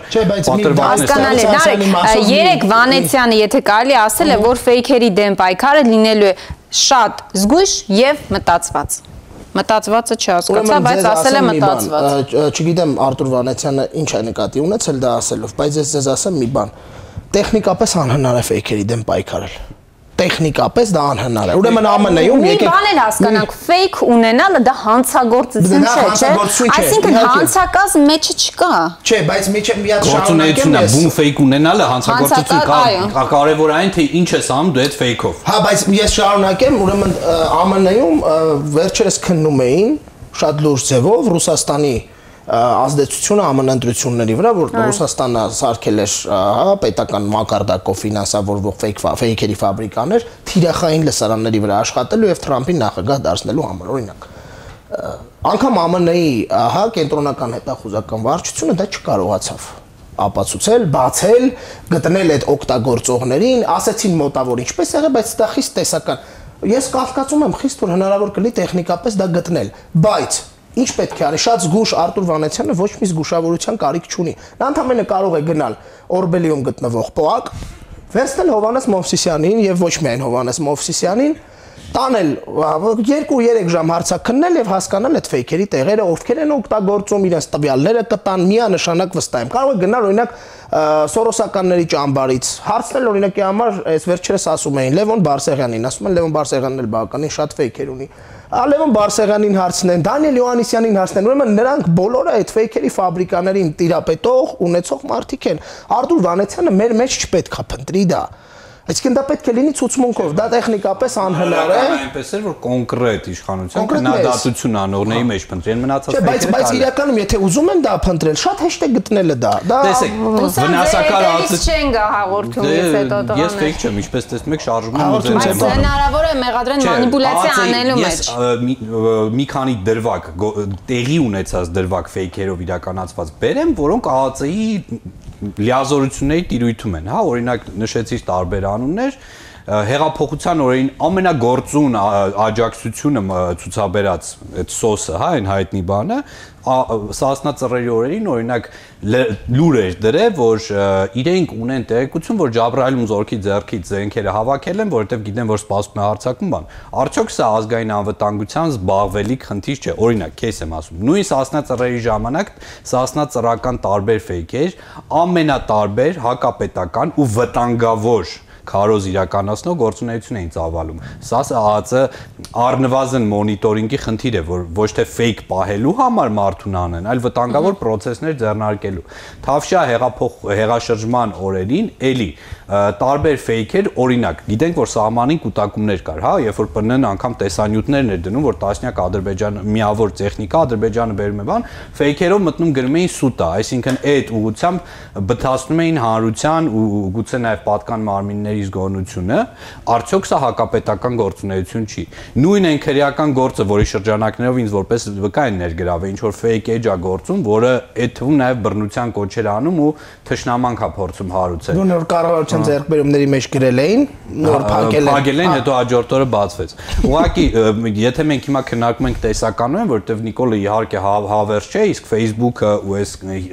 պատրվակներ։ Երեք Վանեցյանը, եթե կարելի ասել է, որ ֆեյքերի դեմ պայքարը լինելու է շատ զգույշ եւ մտածված։ Մտածվածը չհասկացա, բայց ասել է մտածված։ Չգիտեմ Արտուր Վանեցյանը ինչ է նկատի ունեցել դա ասելով, բայց ես ձեզ ասեմ մի բան։ Տեխնիկապես անհնար է ֆեյքերի դեմ պայքարել։ Տեխնիկապես դա անհնար է։ Ուրեմն ԱՄՆ-ում եկեք։ Մի բան էլ հասկանանք, ֆեյք ունենալը դա հանցագործություն չէ, չէ։ Այսինքն հանցակազմ մեջը չկա։ Չէ, բայց միջև միած շարունակեմ ես։ Բուն ֆեյք ունենալը հանցագործություն կա, կարևորային թե ինչ ես անում դու այդ ֆեյքով։ Հա, բայց ես շարունակեմ, ուրեմն ԱՄՆ-ում վերջերս քննում էին շատ լուրջ ձևով Ռուսաստանի ազդեցությունը ԱՄՆ ընտրությունների վրա, որ Ռուսաստանը սարքել էր հա պետական մակարդակով ֆինանսավորվող ֆեյք ֆեյքերի ֆաբրիկաներ թիրախային լսարանների վրա աշխատելու եւ Թրամփին նախագահ դարձնելու համար, օրինակ։ Անկամ ԱՄՆ-ի հա կենտրոնական հետախուզական վարչությունը դա չկարողացավ ապացուցել, բացել, գտնել այդ օգտագործողներին, ասեցին մոտավոր ինչպես եղե, բայց դա խիստ տեսական։ Ես կասկածում եմ խիստ որ հնարավոր կլինի տեխնիկապես դա գտնել, բայց ինչ պետք է արի, շատ զգուշ Արտուր Վանեցյանը ոչ մի զգուշավորության կարիք չունի։ Նա ընդամենը կարող է գնալ Օրբելիում գտնվող ՊՕԱԿ, վերցնել Հովհաննես Մովսիսյանին եւ ոչ միայն Հովհաննես Մովսիսյանին, տանել երկու-երեք ժամ հարցաքննել եւ հասկանալ այդ ֆեյքերի տեղերը, ովքեր են օգտագործում, իրենց տվյալները կտան, միանշանակ վստահ եմ։ Կարող է գնալ օրինակ սորոսականների ճամբարից, հարցնել օրինակի համար, այս վերջերս ասում էին Լևոն Բարսեղյանին, ասում են Լևոն Բարսեղյանն էլ բավականին շատ ֆեյքեր ունի։ Լևոն Բարսեղյանին հարցնեն, Դանիել Յովհաննիսյանին հարցնեն, ուրեմն նրանք բոլորը այդ ֆեյքերի ֆաբրիկաներին տիրապետող, ունեցող մարդիկ են։ Արտուր Վանեցյանը մեր մեջ չպետք է փնտրի դա։ Այսինքն դա պետք է լինի ցուցմունքով, դա տեխնիկապես անհնար է։ Այնպես էր որ կոնկրետ իշխանության քննադատություն անողների մեջ փնտրեն մնացած ֆեյքերը։ Բայց բայց իրականում եթե ուզում են դա փնտրել, շատ հեշտ է գտնելը դա։ Դա վնասակար ազդեցություն չեն գա հաղորդում ես հետո տղաներ։ Ես ֆեյք չեմ, ինչպես տեսնում եք, շարժումն ու ձեն եմ։ Բայց հնարավոր է մեղադրեն մանիպուլյացիա անելու մեջ։ Ես մի քանի դրվագ տեղի ունեցած դրվագ ֆեյքերով իրականացված բերեմ, որոնք ԱԱԾ-ի լիազորությունների տիրույթում են, հա, օրինակ նշեցիր տարբեր անուններ, հեղափոխության օրերին ամենագործուն աջակցությունը ցուցաբերած այդ սոսը, հա, այն հայտնի բանը, Սասնա ծռերի օրերին օրինակ լուր էր դրել, որ իրենք ունեն տեղեկություն, որ Ջաբրայիլում զորքի ձեռքից զենքերը հավաքել են, որովհետև գիտեն, որ սպասում է հարձակում բան։ Արդյոք սա ազգային անվտանգության զբաղվելիք խնդիր չէ։ Օրինակ, քեզ եմ ասում, նույն Սասնա ծռերի ժամանակ Սասնա ծռական տարբեր ֆեյքեր, ամենատարբեր հակապետական ու վտանգավոր քարոզ իրականացնող գործունեություն էին ծավալում։ Սա ԱԱԾ առնվազն մոնիտորինգի խնդիր է, որ ոչ թե ֆեյք պահելու համար մարդուն անեն, այլ վտանգավոր պրոցեսներ ձեռնարկելու։ Թավշյա հեղափոխ հեղաշրջման օրերին էլի տարբեր ֆեյքեր, օրինակ, գիտենք, որ սահմանին կուտակումներ կար, հա, երբ որ ՊՆ-ն անգամ տեսանյութներն էր դնում, որ տասնյակ Ադրբեջան միավոր տեխնիկա Ադրբեջանը բերում է բան, ֆեյքերով մտնում գրում էին սուտա, այսինքն այդ ուղղությամբ բթացնում էին հանրության ու գուցե նաև պատկան մարմինների զգոնությունը, արդյոք սա հակապետական գործունեություն չի։ Նույն այն քրեական գործը, որի շրջանակներով ինձ որպես վկա են ներգրավել, ինչ որ fake edge-ա գործում, որը այդ թվում նաև բռնության կոչեր անում ու թշնամանք է փորձում հարուցել։ Նոր կառավարության ձեռքբերումների մեջ գրել էին, նոր փակել են։ Փակել են, հետո հաջորդ օրը բացվեց։ Ուղղակի, եթե մենք հիմա քննարկում ենք տեսականորեն, որովհետև Նիկոլը իհարկե հավերժ չէ, իսկ Facebook-ը ու այս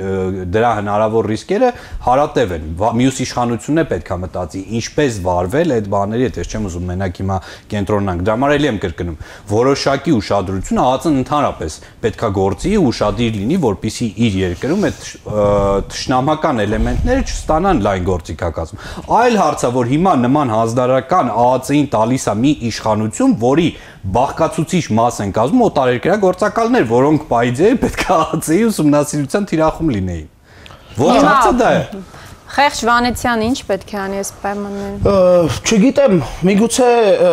դրա հնարավոր ռիսկերը հարատև են։ Մյուս իշխանությունն է պետք է մտածի, ինչպես վարվել այդ բաների հետ, ես չեմ ուզում մենակ հիմա կենտրոնանք։ Դա համար էլի եմ կրկնում, որոշակի ուշադրություն ԱԱԾ-ն ընդհանրապես պետք է գործի ու ուշադիր լինի, որպեսզի իր երկրում այդ թշնամական էլեմենտները չստանան լայն գործիքակազմ։ Այլ հարցը, որ հիմա նման հանձնարարական ԱԱԾ-ին տալիս է մի իշխանություն, որի բաղկացուցիչ մաս են կազմում օտարերկրյա գործակալներ, որոնք պայծեր պետք է ԱԱԾ-ի ուսումնասիրության թիրախում լինեին։ Ո՞չ հարցը դա է։ Խեղճ Վանեցյանը ինչ պետք է անի այս պայմաններում։ Չգիտեմ, միգուցե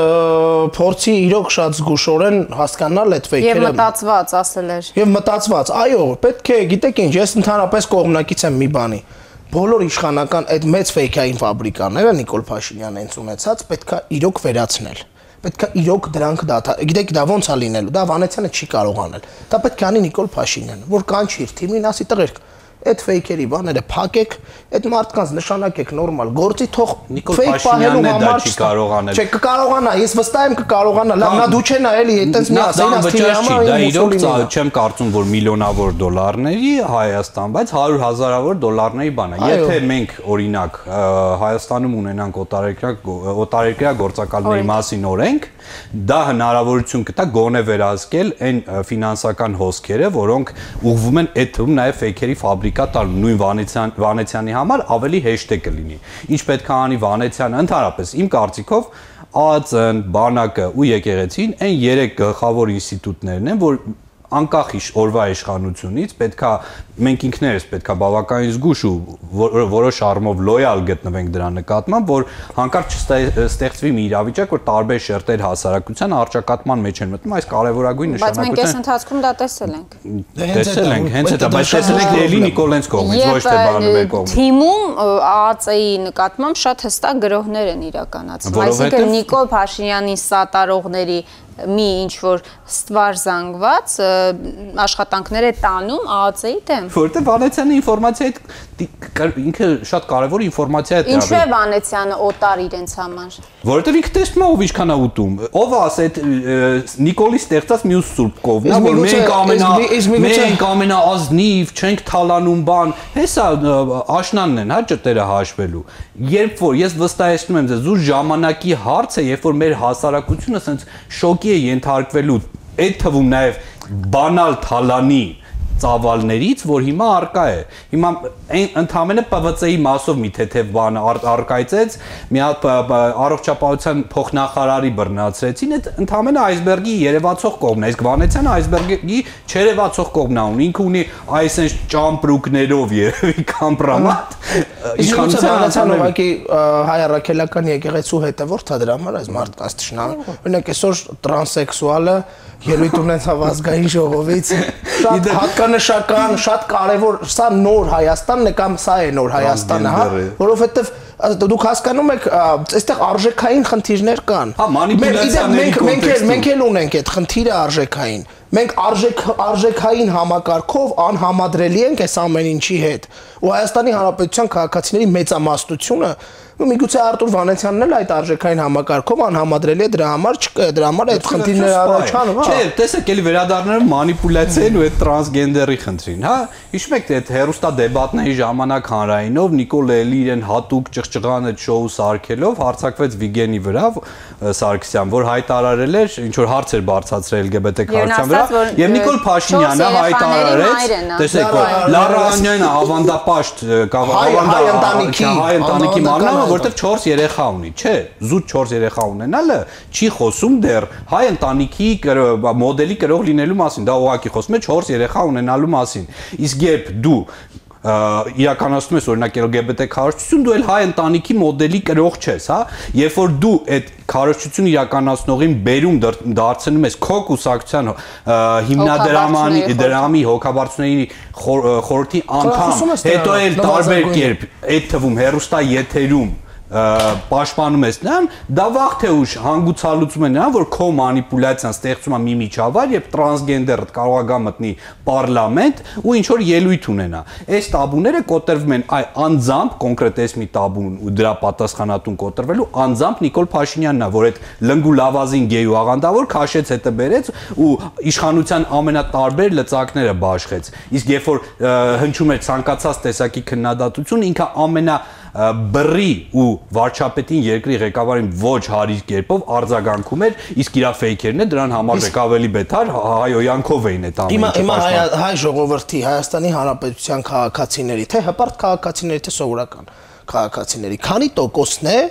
փորձի իրոք շատ զգուշորեն հասկանալ այդ ֆեյքերը։ Եվ մտածված ասել էր։ Եվ մտածված, այո, պետք է, գիտեք ինչ, ես ընդհանրապես կողմնակից եմ մի բանի։ Բոլոր իշխանական այդ մեծ ֆեյքային ֆաբրիկաները Նիկոլ Փաշինյանը հենց ունեցած պետք է իրոք վերացնել։ Պետք է իրոք դրանք դատա։ Գիտեք, դա ոնց է լինելու։ Դա Վանեցյանը չի կարող անել։ Դա պետք է անի Նիկոլ Փաշինյանը, որ կանչի իր թիմին, ասի տղերք, այդ ֆեյքերի բաները փակեք, այդ մարդկանց նշանակեք նորմալ գործի, թող ֆեյք պահելու համար չի կարողանել։ Չէ, կկարողանա, ես վստահ եմ կկարողանա, լավ, նա դու չեն ա էլի, այտենց մի ասեն, ասի համար դա իրոք չեմ կարծում, որ միլիոնավոր դոլարների Հայաստան, բայց հարյուր հազարավոր դոլարների բան է։ Եթե մենք օրինակ Հայաստանում ունենանք օտարերկրյա գործակալների մասին օրենք, դա հնարավորություն կտա գոնե վերահսկել այն ֆինանսական հոսքերը, որոնք ուղղվում են այդ թվում նաև ֆեյքերի ֆաբրիկա տալ նույն Վանեցյան Վանեցյանի համար ավելի հեշտ է կլինի։ Ինչ պետք է անի Վանեցյանը ընդհանրապես իմ կարծիքով ԱԱԾ-ն, բանակը ու եկեղեցին այն երեք գլխավոր ինստիտուտներն են, որ անկախ օրվա իշխանությունից պետքա մենք ինքներս պետքա բավականին զգուշ ու որոշ առումով լոյալ գտնվենք դրա նկատմամբ, որ հանկարծ չստեղծվի մի իրավիճակ, որ տարբեր շերտեր հասարակության առճակատման մեջ են մտնում այս կարևորագույն նշանակության։ Բայց մենք այս ընթացքում դա տեսել ենք։ Տեսել ենք, հենց դա, բայց տեսել ենք էլի Նիկոլենց կողմից, ոչ թե բանը մեր կողմից։ Թիմում ԱԱԾ-ի նկատմամբ շատ հստակ գրոհներ են իրականացվում։ Այսինքն Նիկոլ Փաշինյանի սատարողների մի ինչ որ ստվար զանգված աշխատանքներ է տանում ԱԱԾ-ի դեմ։ Որտե Վանեցյանը ինֆորմացիա այդ ինքը շատ կարևոր ինֆորմացիա է Ինչու է Վանեցյանը օտար իրենց համար։ Որովհետև ինքը տեսնում է ով ինչքան է ուտում։ Ով ասե այդ Նիկոլի ստեղծած մյուս սուրբ կողմն է, որ մենք ամենա մենք ամենաազնիվ չենք թալանում բան։ Հեսա աշնանն են, հա, ճտերը հաշվելու։ Երբ որ ես վստահեցնում եմ ձեզ, ուր ժամանակի հարց է, երբ որ մեր հասարակությունը ասենց շոկի է ենթարկվելու, այդ թվում նաև բանալ թալանի ծավալներից, որ հիմա արկա է։ Հիմա ընդհանրապես Պ V C-ի մասով մի թեթև բան արկայծեց, մի հատ առողջապահության փոխնախարարի բռնացրեցին, այդ ընդհանրապես այսբերգի երևացող կողմն է, իսկ Վանեցյանը այսբերգի չերևացող կողմն է, ինքը ունի այսպես ճամպրուկներով երևի կամպրամատ։ Իշխանության Վանեցյանը ուղղակի հայ առաքելական եկեղեցու հետևորդ է դրա համար, այս մարդկանց թշնամի։ Օրինակ այսօր տրանսեքսուալը ելույթ ունեցավ ազգային ժողովից, շատ հատկանշական, շատ կարևոր, սա նոր Հայաստանն է կամ սա է նոր Հայաստանը, հա, որովհետև դուք հասկանում եք, այստեղ արժեքային խնդիրներ կան։ Հա, մանիպուլյացիաների կոնտեքստում։ Մենք էլ ունենք այդ խնդիրը արժեքային։ Մենք արժեք արժեքային համակարգով անհամադրելի ենք այս ամեն ինչի հետ։ Ու Հայաստանի Հանրապետության քաղաքացիների մեծամասնությունը ու միգուցե Արտուր Վանեցյանն էլ այդ արժեքային համակարգով անհամադրելի է դրա համար դրա համար այդ խնդիրները առաջանում, հա։ Չէ, տեսեք, էլի վերադառնալով մանիպուլյացիային ու այդ տրանսգենդերի խնդրին, հա։ Հիշում եք թե այդ հերոստա դեբատների ժամանակ հանրայինով Նիկոլ էլի իրեն հատուկ ճղճղան այդ շոու սարքելով հարձակվեց Վիգենի վրա Սարգսյան, որ հայտարարել էր, ինչ որ հարց էր բարձրացրել L G B T քարության վրա, եւ Նիկոլ Փաշինյանը հայտարարեց, տեսեք, Լարա Անյանն ավանդապաշտ հայ ընտանիքի մարմնը, որտեղ չորս երեխա ունի, չէ, զուտ չորս երեխա ունենալը չի խոսում դեռ հայ ընտանիքի մոդելի կրող լինելու մասին, դա ուղղակի խոսում է չորս երեխա ունենալու մասին։ Իսկ երբ դու իրականացնում ես օրինակ L G B T քարոզչություն, դու էլ հայ ընտանիքի մոդելի կրող չես, հա, երբ որ դու այդ քարոզչություն իրականացնողին բերում դարձնում ես քո կուսակցության հիմնադրամանի դրամի հոգաբարձությունների խորհրդի անդամ, հետո էլ տարբեր կերպ այդ թվում հերոստա եթերում պաշտպանում ես նրան, դա վաղ թե ուշ հանգուցալուծում է նրան, որ քո մանիպուլյացիան ստեղծում է մի միջավայր, երբ տրանսգենդերը կարող է գա մտնի պարլամենտ ու ինչ որ ելույթ ունենա։ Այս տաբուները կոտրվում են այ անձամբ կոնկրետ էս մի տաբուն ու դրա պատասխանատուն կոտրվելու անձամբ Նիկոլ Փաշինյանն է, որ այդ լնգու լավազին գեյ ու աղանդավոր քաշեց հետը բերեց ու իշխանության ամենատարբեր լծակները բաշխեց։ Իսկ երբ որ հնչում էր ցանկացած տեսակի քննադատություն, ինքը ամենա բռի ու վարչապետին երկրի ղեկավարին ոչ հարիր կերպով արձագանքում էր, իսկ իր ֆեյքերն է դրան համար եկավելի բետար հայոյանքով էին այդ ամենը։ Հիմա հայ ժողովրդի Հայաստանի Հանրապետության քաղաքացիների, թե հպարտ քաղաքացիների, թե սովորական քաղաքացիների, քանի տոկոսն է,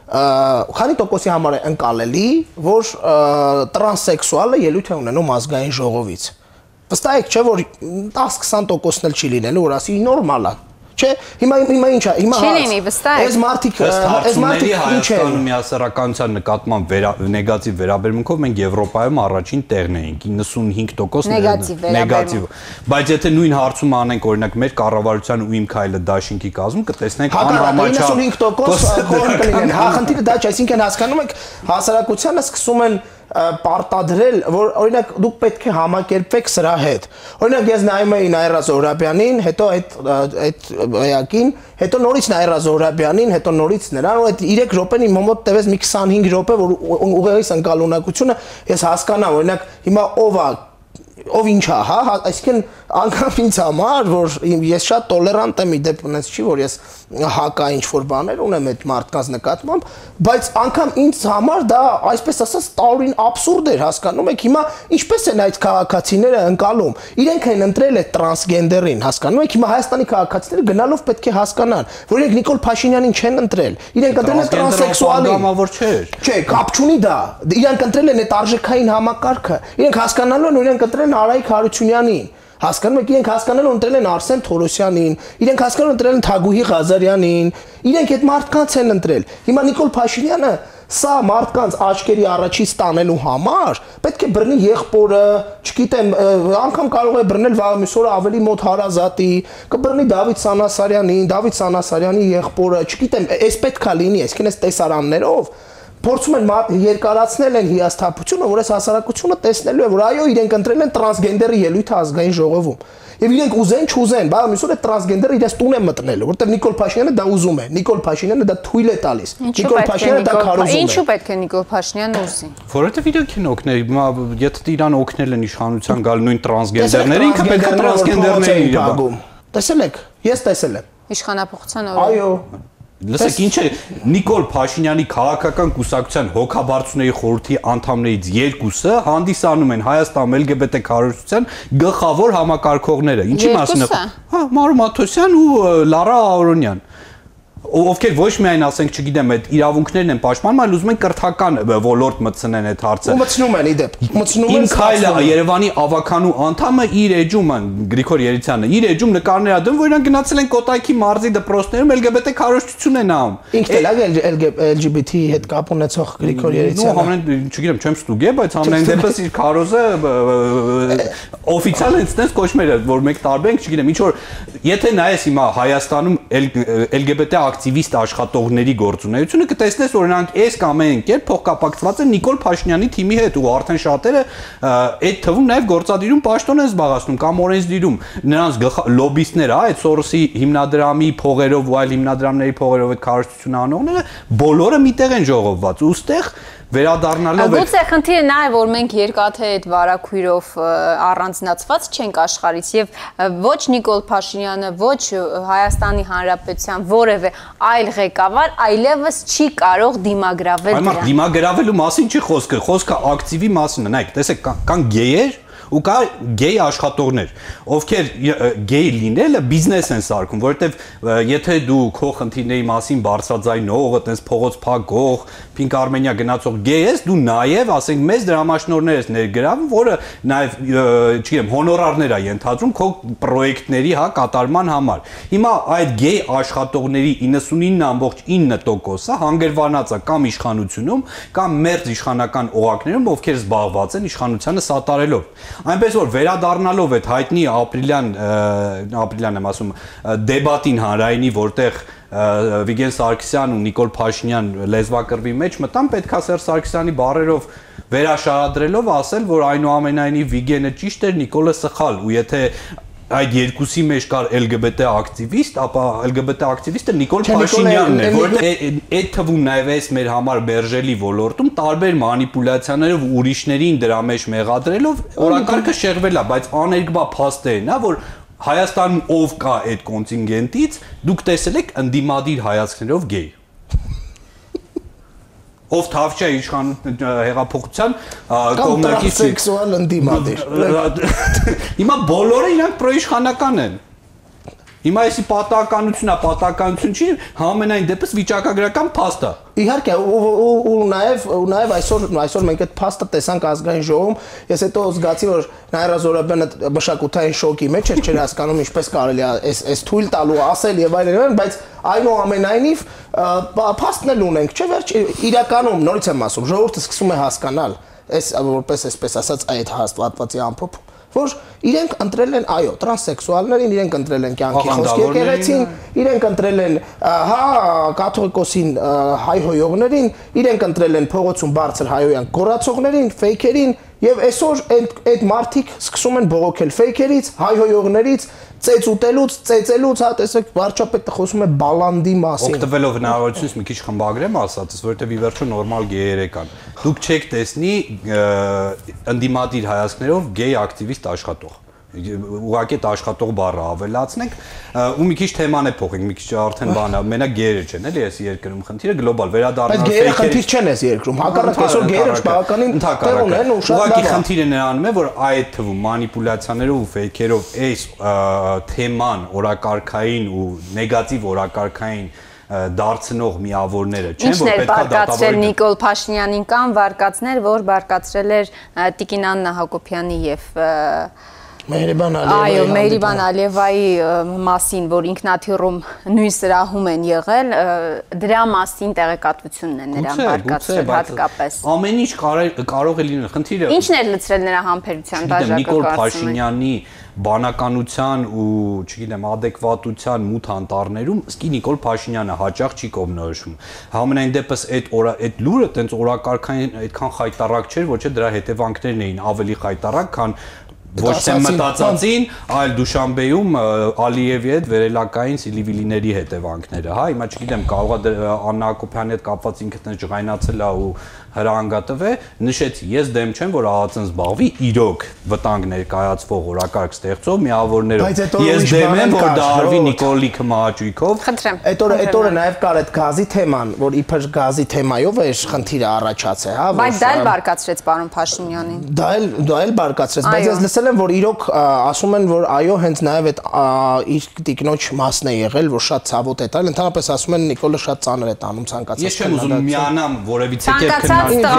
քանի տոկոսի համար է ընկալելի, որ տրանսեքսուալը ելույթ է ունենում ազգային ժողովից։ Վստահ եք, չէ՞ որ տասը-քսան տոկոսն էլ չի լինելու, որ ասի նորմալ է։ Չէ, հիմա հիմա ինչ է, հիմա չի լինի, վստահ եք։ Այս մարտիկ, այս մարտիկ ինչ է։ Հայաստանում միասեռականության նկատմամբ նեգատիվ վերաբերմունքով մենք Եվրոպայում առաջին տեղն էինք, իննսունհինգ տոկոս նեգատիվ։ Բայց եթե նույն հարցում անենք օրինակ մեր կառավարության ու Իմ քայլը դաշինքի կազմում, կտեսնենք անհամաչափ իննսունհինգ տոկոս կողմ կլինեն։ Հա, խնդիրը դա չէ, այսինքն հասկանում եք, հասարակությանը սկսում են պարտադրել, որ օրինակ դուք պետք է համակերպվեք սրա հետ։ Օրինակ ես նայում էի Նաիրա Զոհրաբյանին, հետո այդ այդ էակին, հետո նորից Նաիրա Զոհրաբյանին, հետո նորից նրան, ու այդ երեք րոպեն իմ մոտ տևեց մի քսանհինգ րոպե, որ ուղեղիս ընկալունակությունը ես հասկանամ, օրինակ հիմա ով է ով ինչ է, հա, այսինքն անգամ ինձ համար, որ ես շատ տոլերանտ եմ, իդեպ ունես չի, որ ես հակա ինչ-որ բաներ ունեմ այդ մարդկանց նկատմամբ, բայց անգամ ինձ համար դա, այսպես ասած, տարօրին աբսուրդ էր, հասկանում եք, հիմա ինչպես են այդ քաղաքացիները ընկալում, իրենք են ընտրել այդ տրանսգենդերին, հասկանում եք, հիմա Հայաստանի քաղաքացիները գնալով պետք է հասկանան, որ իրենք Նիկոլ Փաշինյանին չեն ընտրել, իրենք ընտրել են տրանսեքսուալին, չէ, կապ չունի դա, իրենք ընտրել են այդ արժեքային համակարգը, իրենք հասկանալու են, որ իրենք ընտրել են Արայիկ Հարությունյանին, հասկանում եք, իրենք հասկանել են ընտրել են Արսեն Թորոսյանին, իրենք հասկանել են ընտրել են Թագուհի Ղազարյանին, իրենք այդ մարդկանց են ընտրել։ Հիմա Նիկոլ Փաշինյանը սա մարդկանց աչքերի առաջից տանելու համար պետք է բռնի եղբորը, չգիտեմ, անգամ կարող է բռնել վաղ մյուս օրը ավելի մոտ հարազատի, կբռնի Դավիթ Սանասարյանին, Դավիթ Սանասարյանի եղբորը, չգիտեմ, այս պետքա լինի, այսինքն այս տեսարաններով փորձում են երկարացնել են հիասթափությունը, որ այս հասարակությունը տեսնելու է, որ այո, իրենք ընտրել են տրանսգենդերի ելույթը ազգային ժողովում։ Եվ իրենք ուզեն, չուզեն, բա մյուս օրը տրանսգենդերը իրենց տուն են մտնելու, որտեղ Նիկոլ Փաշինյանը դա ուզում է, Նիկոլ Փաշինյանը դա թույլ է տալիս։ Նիկոլ Փաշինյանը դա քարոզում է։ Ինչու պետք է Նիկոլ Փաշինյանը ուզի։ Որովհետև իրենք են օգնել, եթե իրան օգնել են իշխանության գալ նույն տրանսգենդերները, ինքը պետք է տրանսգենդերների իրավագում։ Տեսել եք, ես տեսել եմ։ Իշխանապողության օրը։ Այո։ Լսեք, ինչ է Նիկոլ Փաշինյանի քաղաքական կուսակցության հոգաբարձությունների խորհրդի անդամներից երկուսը հանդիսանում են Հայաստան L G B T քարոզչության գլխավոր համակարգողները։ Ինչի մասին է։ Հա, Մարո Մաթոսյան ու Լարա Արոնյան։ Ովքեր ոչ միայն ասենք, չգիտեմ, այդ իրավունքներն են պաշտպանում, այլ ուզում են կրթական ոլորտ մտցնեն այդ հարցը։ Ու մտցնում են իդեպ, մտցնում են։ Իմ քայլը Երևանի ավականու անդամը իր էջում են Գրիգոր Երիցյանը, իր էջում նկարներ ա դնում, որ իրանք գնացել են Կոտայքի մարզի դպրոցներում L G B T քարոզչություն են անում։ Ինքն էլ է L G B T հետ կապ ունեցող Գրիգոր Երիցյանը։ Նո, ամեն, չգիտեմ, չեմ ստուգե, բայց ամեն դեպս իր քարոզը օֆիցիալ ինստանս կոչմեր է, որ մեկ տարբեր ենք, չգիտեմ, ինչ որ եթե նայես հիմա Հայաստանում L G B T ակտիվիստ աշխատողների գործունեությունը կտեսնես օրինակ այս կամ այն կերպ փոխկապակցված է Նիկոլ Փաշինյանի թիմի հետ ու արդեն շատերը այդ թվում նաև գործադիրում պաշտոն են զբաղեցնում կամ օրենսդիրում նրանց լոբիստները, հա, այդ Սորոսի հիմնադրամի փողերով ու այլ հիմնադրամների փողերով այդ քարոզությունը անողները բոլորը միտեղ են ժողովված ու ստեղ վերադառնալով Գուցե խնդիրը նա է, որ մենք երկաթե այդ վարակույրով առանձնացված չենք աշխարհից եւ ոչ Նիկոլ Փաշինյանը, ոչ Հայաստանի Հանրապետության որևէ այլ ղեկավար այլևս չի կարող դիմագրավել դրան։ Այո, դիմագրավելու մասին չի խոսքը, խոսքը ակտիվի մասին է։ Նայեք, տեսեք, կան գեյեր ու կա գեյ աշխատողներ, ովքեր գեյ լինելը բիզնես են սարքում, որովհետև եթե դու քո խնդիրների մասին բարձրաձայնող, այտենց փողոց փակող, Փինք Արմենիա գնացող գեյ ես, դու նաև, ասենք, մեծ դրամաշնորհներ ես ներգրավում, որը նաև, չգիտեմ, հոնորարներ է ենթադրում քո պրոյեկտների, հա, կատարման համար։ Հիմա այդ գեյ աշխատողների իննսունինը ամբողջ ինը տոկոսը հանգրվանած է կամ իշխանությունում, կամ մերձ իշխանական օղակներում, ովքեր զբաղված են իշխանությանը սատարելով։ Այնպես որ վերադառնալով այդ հայտնի ապրիլյան ապրիլյան եմ ասում դեբատին հանրայինի, որտեղ Վիգեն Սարգսյան ու Նիկոլ Փաշինյան լեզվակռվի մեջ մտան, պետքա Սերժ Սարգսյանի բառերով վերաշարադրելով ասել, որ այնուամենայնիվ Վիգենը ճիշտ էր, Նիկոլը սխալ, ու եթե այդ երկուսի մեջ կար L G B T ակտիվիստ, ապա L G B T ակտիվիստը Նիկոլ Փաշինյանն է, որովհետեւ այդ թվում նաև էս մեր համար բերժելի ոլորտում տարբեր մանիպուլյացիաներով ուրիշներին դրա մեջ մեղադրելով օրակարգը շեղվել է, բայց աներկբա փաստերն է, որ Հայաստանում ով կա այդ կոնտինգենտից, դուք տեսել եք ընդդիմադիր հայացքներով գեյ։ Ով թավջա իշխան հեղափոխության կողմնակից սեքսուալ ընդդիմադիր։ Հիմա բոլորը իրանք պրոիշխանական են։ Հիմա էսի պատահականությունա, պատահականություն չի, համենայն դեպս վիճակագրական փաստ է։ Իհարկե, ու նաև ու նաև այսօր այսօր մենք այդ փաստը տեսանք ազգային ժողովում, ես հետո զգացի, որ Նաիրա Զոհրաբյանը մշակութային շոկի մեջ էր, չէր հասկանում ինչպես կարելի է այս այս թույլ տալու, ասել եւ այլն, բայց այնուամենայնիվ փաստն էլ ունենք, չէ՞ վերջ իրականում նորից եմ ասում, ժողովուրդը սկսում է հասկանալ, այս որպես այսպես ասած այդ հաստատվածի ամփոփ որ իրենք ընտրել են, այո, տրանսեքսուալներին, իրենք ընտրել են կյանքի խոսք եկեղեցին, իրենք ընտրել են, հա, կաթողիկոսին հայհոյողներին, իրենք ընտրել են փողոցում բարձր հայոյան կորացողներին, ֆեյքերին, եւ այսօր այդ մարդիկ սկսում են բողոքել ֆեյքերից, հայհոյողներից, ծեծ ուտելուց, ծեծելուց, հա, տեսեք, վարչապետը խոսում է բալանդի մասին։ Օգտվելով հնարավորությունից մի քիչ խմբագրեմ ասածս, որովհետեւ ի վերջո նորմալ գեյեր եկան։ Դուք չեք տեսնի ընդդիմադիր հայացքներով գեյ ակտիվիստ աշխատող։ Ուղղակի այդ աշխատող բառը ավելացնենք ու մի քիչ թեման է փոխենք, մի քիչ արդեն բան է, մենակ գեյերը չեն, էլի, այս երկրում խնդիրը գլոբալ վերադառնալ ֆեյքերի։ Բայց գեյերը խնդիր չեն այս երկրում, հակառակ այսօր գեյերը բավականին տեղ ունեն ու շատ լավ։ Ուղղակի խնդիրը նրանում է, որ այդ թվում մանիպուլյացիաներով ու ֆեյքերով այս թեման օրակարգային ու նեգատիվ օրակարգային դարձնող միավորները չեն, որ պետք է դատավորել Նիկոլ Փաշինյանին կամ վարկածներ, որ վարկածրել էր Տիկին Աննա Հակոբյանի եւ Մեհրիբան Ալիևայի Այո, Մեհրիբան Ալիևայի մասին, որ ինքնաթիռում նույն սրահում են եղել, դրա մասին տեղեկատվությունն է նրան վարկածրել հատկապես։ Ամեն ինչ կարող է լինել, խնդիրը Ինչն է լցրել նրա համբերության բաժակը։ Նիկոլ Փաշինյանի բանականության ու, չգիտեմ, adekvatության մութ անտառներում սկի Նիկոլ Փաշինյանը հաճախ չի կողմնորոշվում։ Համենայն դեպս այդ այդ լուրը տենց օրակարգային այդքան խայտարակ չէր, ոչ թե դրա հետևանքներն էին ավելի խայտարակ, քան ոչ թե մտածածին, այլ Դուշանբեում Ալիևի հետ վերելակային սիլիվիլիների հետևանքները, հա, հիմա չգիտեմ, կարող է Աննա Հակոբյանի հետ կապված ինքն ժղայնացել է ու հրահանգատվ է, նշեցի, ես դեմ չեմ, որ ԱԱԾ-ն զբաղվի իրոք վտանգ ներկայացվող օրակարգ ստեղծող միավորներով։ Ես դեմ եմ, որ դա արվի Նիկոլի քմահաճույքով։ Խնդրեմ։ Այդ օրը այդ օրը նաև կար այդ գազի թեման, որ իբր գազի թեմայով է խնդիրը առաջացել, հա, բայց դա էլ բարկացրեց պարոն Փաշինյանին։ Դա էլ դա էլ բարկացրեց, բայց ես լսել եմ, որ իրոք ասում են, որ այո, հենց նաև այդ իր տիկնոջ մասն է եղել, որ շատ ցավոտ է տալ, ընդհանրապես ասում են Նիկոլը շատ ծանր է տանում ցանկացած։ Ես չեմ ուզում միանամ որևիցե կերպ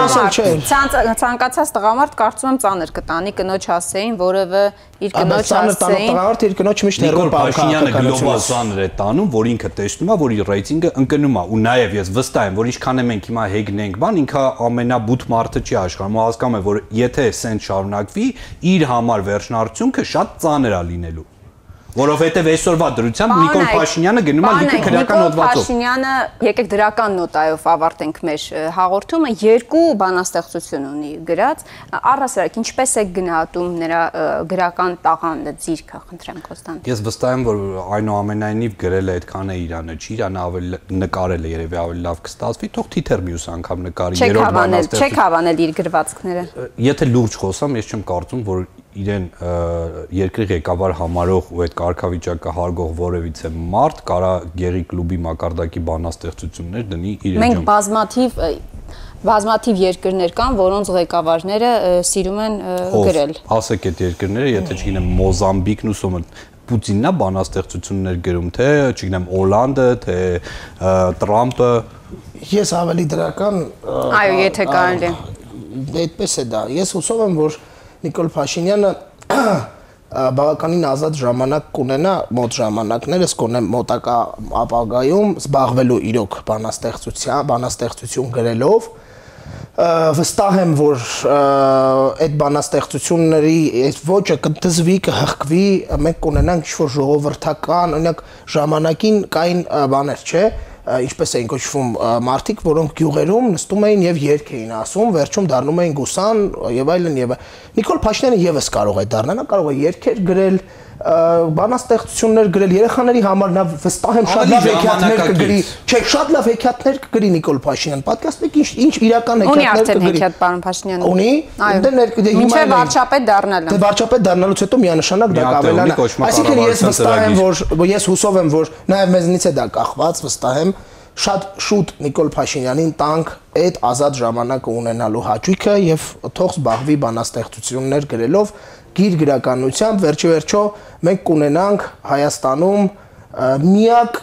Ցանկացած տղամարդ կարծում եմ ծանր կտանի կնոջ հասեին, որևէ իր կնոջ հասեին։ Տղամարդ իր կնոջ միշտ հերո Փաշինյանը գլոբալ ծանր է տանում, որ ինքը տեսնում է, որ իր ռեյտինգը ընկնում է, ու նաև ես վստահ եմ, որ ինչքան է մենք հիմա հեգնենք, բան ինքը ամենաբութ մարդը չի աշխարհում, ու հասկանում է, որ եթե սենց շարունակվի, իր համար վերջնարդյունքը շատ ծանր է լինելու։ Որովհետև այսօրվա դրությամբ Նիկոլ Փաշինյանը գնում է լիքը քրեական հոդվածով։ Նիկոլ Փաշինյանը, եկեք դրական նոտայով ավարտենք մեր հաղորդումը, երկու բանաստեղծություն ունի գրած, առհասարակ ինչպես է գնահատում նրա գրական տաղանդը, ձիրքը, խնդրեմ Կոստանտին։ Ես վստահ եմ, որ այնուամենայնիվ գրել է այդքանը Իրանը չի, Իրանը ավելի նկարել է երևի ավելի լավ կստացվի, թող թիթեր մյուս անգամ նկարի երրորդ բանաստեղծություն։ Չեք հավանել իր գրվածքները։ Եթե լուրջ խոսամ, ես չեմ կարծում, որ իրեն երկրի ղեկավար համարող ու այդ կարգավիճակը հարգող որևիցե մարդ կարա Գեղի կլուբի մակարդակի բանաստեղծություններ դնի իր էջում։ Մենք բազմաթիվ բազմաթիվ երկրներ կան, որոնց ղեկավարները սիրում են գրել։ Ասեք այդ երկրները, եթե չգիտեմ Մոզամբիկն ու Սոմալ Պուտինն է բանաստեղծություններ գրում, թե չգիտեմ Հոլանդը, թե Տրամպը։ Ես ավելի դրական Այո, եթե կարելի է։ Այդպես է դա։ Ես հուսով եմ, որ Նիկոլ Փաշինյանը բավականին ազատ ժամանակ կունենա մոտ ժամանակներս կոնե մոտակա ապագայում զբաղվելու իրոք բանաստեղծության, բանաստեղծություն գրելով վստահ եմ, որ այդ բանաստեղծությունների այդ ոճը կդզվի, կհղկվի, մենք կունենանք ինչ-որ ժողովրդական, օրինակ ժամանակին կային բաներ, չէ՞, ինչպես էին կոչվում մարդիկ, որոնք գյուղերում նստում էին եւ երգ էին ասում, վերջում դառնում էին գուսան եւ այլն եւ Նիկոլ Փաշինյանը եւս կարող է դառնալ, նա կարող է երգեր գրել, բանաստեղծություններ գրել երեխաների համար, նա վստահ եմ շատ լավ հեքիաթներ կգրի, չէ, շատ լավ հեքիաթներ կգրի Նիկոլ Փաշինյանը, պատկասնեք ինչ ինչ իրական հեքիաթներ կգրի։ Ունի արդեն հեքիաթ պարոն Փաշինյանը։ Ունի, դե մինչև վարչապետ դառնալը։ Դե վարչապետ դառնալուց հետո միանշանակ դա կավելանա։ Այսինքն ես վստահ եմ, որ ես հուսով եմ, որ նաեւ մեզնից է դա կախված, վստահ եմ շատ շուտ Նիկոլ Փաշինյանին տանք այդ ազատ ժամանակը ունենալու հաճույքը եւ թող զբաղվի բանաստեղծություններ գրելով գիր գրականությամբ, վերջի վերջո մենք կունենանք Հայաստանում միակ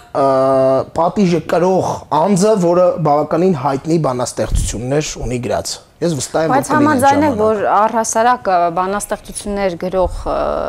պատիժը կրող անձը, որը բավականին հայտնի բանաստեղծություններ ունի գրած։ Ես վստահ եմ, որ բայց համաձայն եք, որ առհասարակ բանաստեղծություններ գրող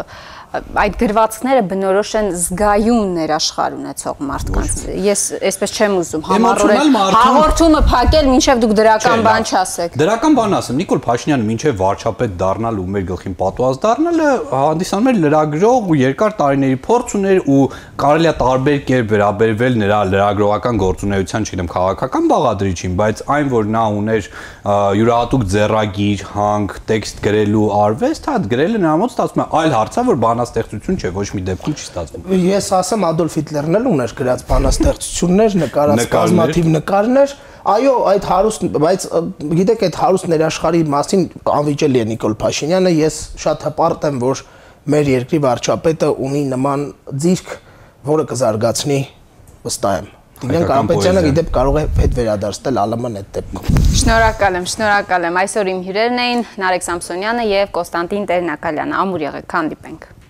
այդ գրվածքները բնորոշ են զգայուն ներաշխար ունեցող մարդկանց։ Ես այսպես չեմ ուզում համառորեն հաղորդումը փակել, մինչև դուք դրական բան չասեք։ Դրական բան ասեմ, Նիկոլ Փաշինյանը մինչև վարչապետ դառնալ ու մեր գլխին պատված դառնալը հանդիսանում էր լրագրող ու երկար տարիների փորձ ուներ ու կարելի է տարբեր կերպ վերաբերվել նրա լրագրողական գործունեության, չգիտեմ, քաղաքական բաղադրիչին, բայց այն, որ նա ուներ յուրահատուկ ձեռագիր, հանք, տեքստ գրելու արվեստ, հա գրելը նրա մոտ ստացվում է այլ հարց է, որ բանաստեղծություն չէ, ոչ մի դեպքում չի ստացվում։ Ես ասեմ Ադոլֆ Հիտլերն էլ ուներ գրած բանաստեղծություններ, նկարած բազմաթիվ նկարներ, այո, այդ հարուստ, բայց գիտեք, այդ հարուստ ներաշխարհի մասին անվիճելի է Նիկոլ Փաշինյանը, ես շատ հպարտ եմ, որ մեր երկրի վարչապետը ունի նման ձիրք, որը կզարգացնի, վստահ եմ։ Տիգրան Կարապետյանը գիտեք կարող է հետ վերադարձնել ԱԼՄ-ն այդ դեպքում։ Շնորհակալ եմ, շնորհակալ եմ։ Այսօր իմ հյուրերն էին Նարեկ Սամսոնյանը եւ Կոստանտին Տեր-Նակալյանը։ Ամուր եղեք, հանդիպենք։